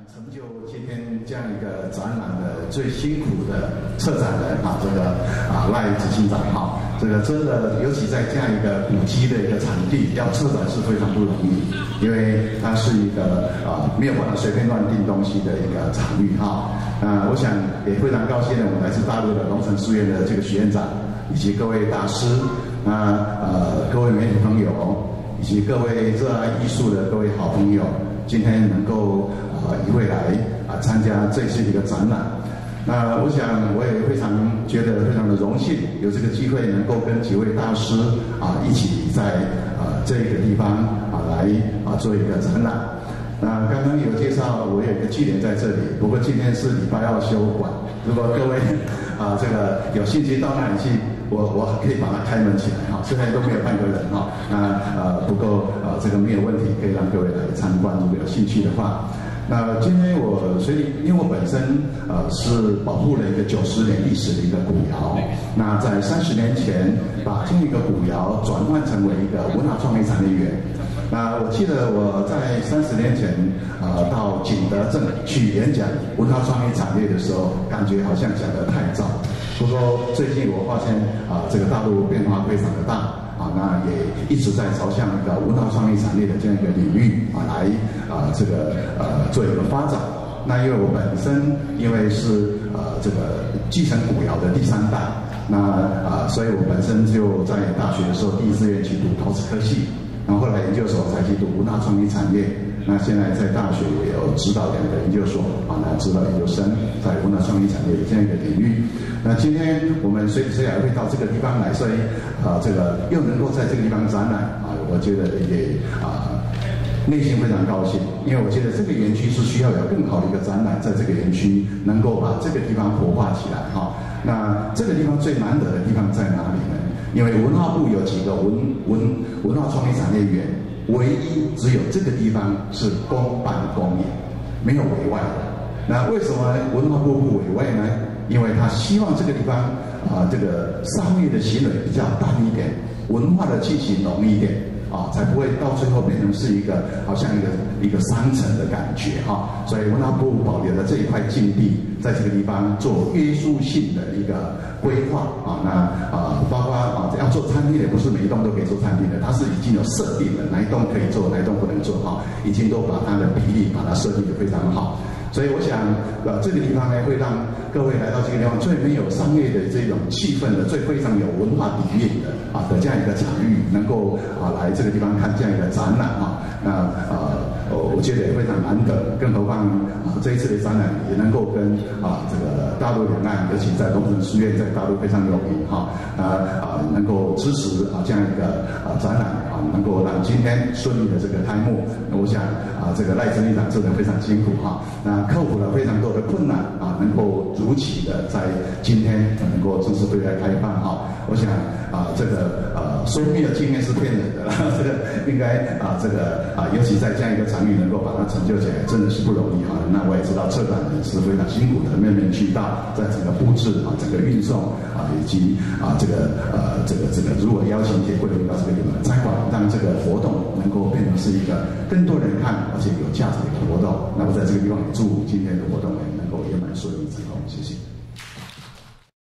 成就今天这样一个展览的最辛苦的策展人赖执行长这个真的，尤其在这样一个古迹的一个场地，要策展是非常不容易，因为它是一个没有办法随便乱定东西的一个场域我想也非常高兴我们来自大陆的龙城书院的这个许院长，以及各位大师，各位媒体朋友，以及各位热爱艺术的各位好朋友，今天能够一位来参加这次一个展览。我想我也觉得非常的荣幸，有这个机会能够跟几位大师一起在这个地方来做一个展览。刚刚有介绍，我有一个据点在这里，不过今天是礼拜二休馆，如果各位这个有兴趣到那里去，我可以把它开门起来现在都没有半个人不过这个没有问题，可以让各位来参观，如果有兴趣的话。今天因为我本身是保护了一个90年历史的一个古窑，在30年前把这一个古窑转换成为一个文化创意产业园。我记得我在30年前到景德镇去演讲文化创意产业的时候，感觉好像讲得太早。不过最近我发现这个大陆变化非常的大也一直在朝向一个文化创意产业的这样一个领域来做一个发展。因为我本身因为是这个继承古窑的第3代，所以我本身就在大学的时候第一志愿去读陶瓷科系，后来研究所才去读文化创意产业。现在在大学也有指导2个研究所指导研究生在文化创意产业的这样一个领域。今天我们虽然会到这个地方来，所以这个又能够在这个地方展览我觉得也内心非常高兴，因为我觉得这个园区是需要有更好的一个展览，在这个园区能够把这个地方活化起来这个地方最难得的地方在哪里呢？因为文化部有几个文化创意产业园，唯一只有这个地方是公办公营，没有委外的。为什么文化部不委外呢？因为他希望这个地方这个商业的行为比较淡一点，文化的气息浓一点才不会到最后变成是好像一个商城的感觉所以文化部保留了这一块禁地，在这个地方做约束性的一个规划包括要做餐厅的，不是每一栋都可以做餐厅的，它是已经有设定的，哪一栋可以做，哪一栋不能做已经都把它的比例把它设定得非常好。所以我想这个地方呢，会让各位来到这个地方最没有商业的这种气氛的，最非常有文化底蕴的这样一个场域，能够来这个地方看这样一个展览我觉得也非常难得，更何况这一次的展览也能够跟这个大陆两岸，尤其在龙城书院在大陆非常有名能够支持这样一个展览能够让今天顺利的这个开幕。我想这个赖执行长真的非常辛苦克服了非常多的困难能够如期的在今天能够正式对外开放我想这个说没有经验是骗人的这个应该尤其在这样一个场域能够把它成就起来，真的是不容易我也知道策展人是非常辛苦的，面面俱到，在整个布置整个运送以及这个如果邀请铁贵宾到这个地方参观，让这个活动能够变成是一个更多人看而且有价值的一个活动。我在这个地方也祝今天的活动能够圆满顺利成功，谢谢。